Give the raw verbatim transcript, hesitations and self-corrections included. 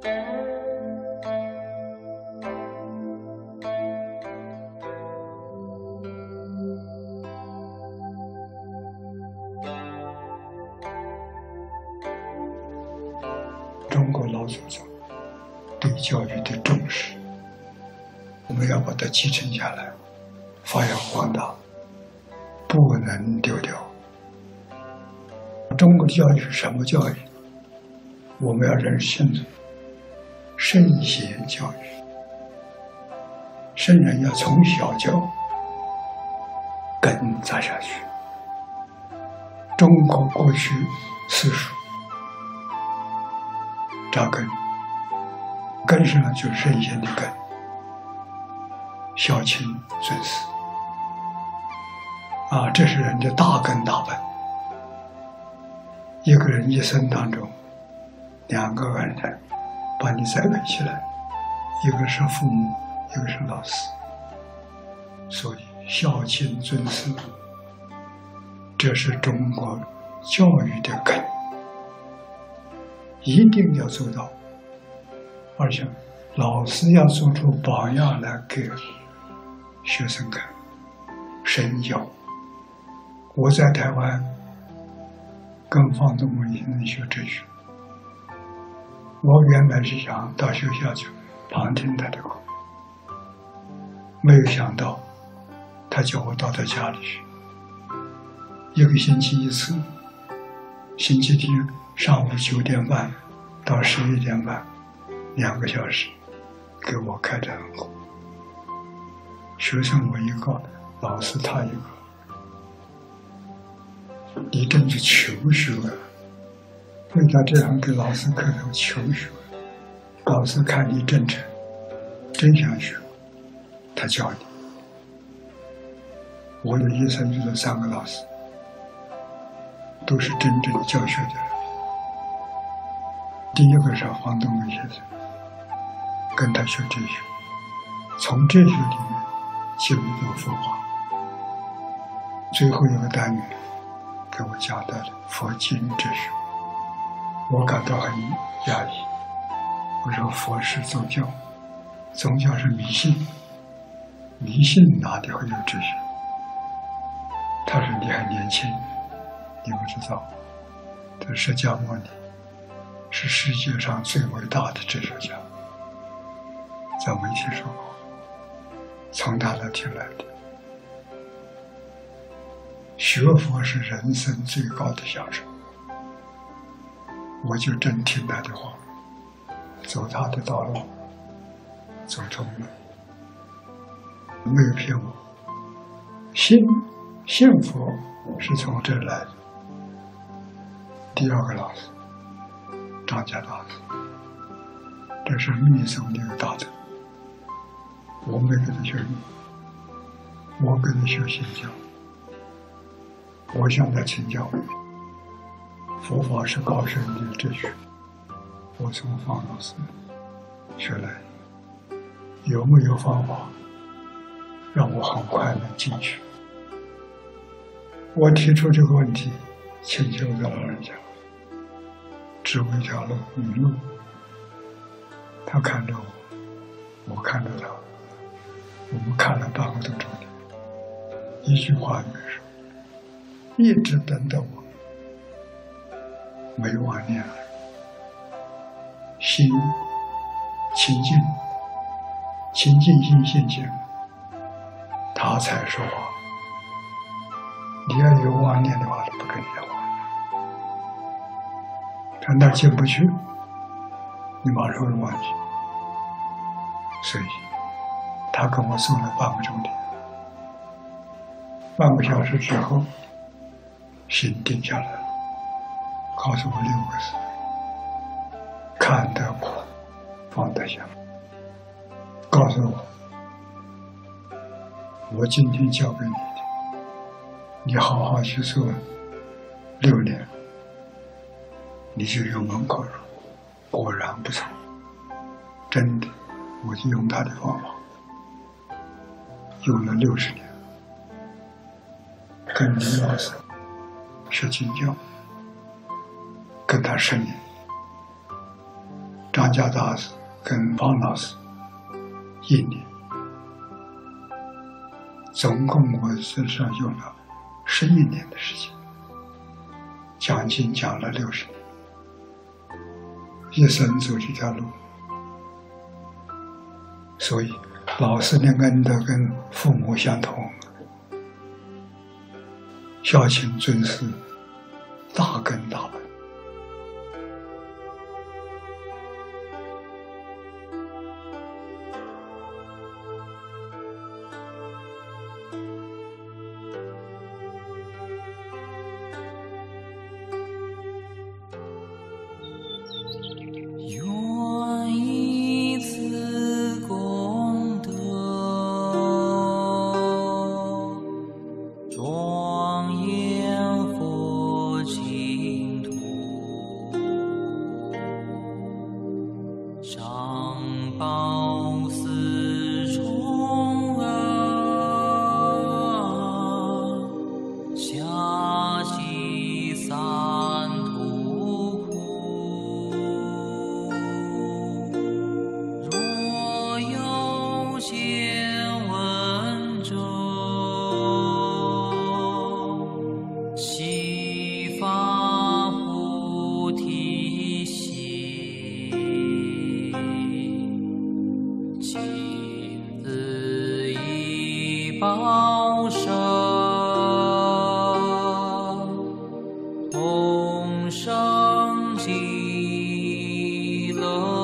中国老祖宗对教育的重视，我们要把它继承下来，发扬光大，不能丢掉。中国的教育是什么教育？我们要认识清楚，圣贤教育，圣人要从小教，根扎下去。中国过去私塾扎根，根上就是圣贤的根，孝亲尊师啊，这是人的大根大本。一个人一生当中，两个恩人把你栽培起来，一个是父母，一个是老师，所以孝亲尊师，这是中国教育的根，一定要做到。而且老师要做出榜样来给学生看，身教。我在台湾跟方东文先生学哲学，我原本是想到学校去旁听他的课，没有想到他叫我到他家里去，一个星期一次，星期天上午九点半到十一点半，两个小时给我开展课，学生我一个，老师他一个。你真是求学啊！为了这样给老师磕头求学，老师看你真诚，真想学，他教你。我的一生就是三个老师，都是真正教学的人。第一个是黄东文先生，跟他学哲学，从哲学里面进入到佛法。最后一个单元给我讲到了佛经哲学，我感到很压抑。我说佛是宗教，宗教是迷信，迷信哪里会有哲学？他说你还年轻，你不知道，这释迦牟尼是世界上最伟大的哲学家，咱没听说过，从他那听来的。学佛是人生最高的享受，我就真听他的话，走他的道路，走通了，没有骗我。信信佛是从这儿来的。第二个老师张家大师，这是密宗的一个大臣，我没跟他学密，我跟他学信教。我向他请教，佛法是高深的哲学，我从方老师学来，有没有方法让我很快能进去？我提出这个问题，请求他老人家指我一条路明路。他看着我，我看着他，我们看了半个多钟头，一句话也没说。一直等到我没妄念了，心清净，清净心现前，他才说话。你要有妄念的话，他不跟你讲话。他那进不去，你马上会忘记。所以，他跟我说了半个钟头，半个小时之后。心定下来了，告诉我六个字：看得苦，放得下。告诉我，我今天教给你的，你好好去做六年，你就有门可入。果然不错，真的，我就用他的方法，用了六十年，跟李老师学经教，跟他十年， 张家大师跟方老师一年，总共我身上用了十一年的时间，讲经讲了六十年，一生走这条路。所以老师的恩德跟父母相同，孝亲尊师大根大本。 报身同生极乐。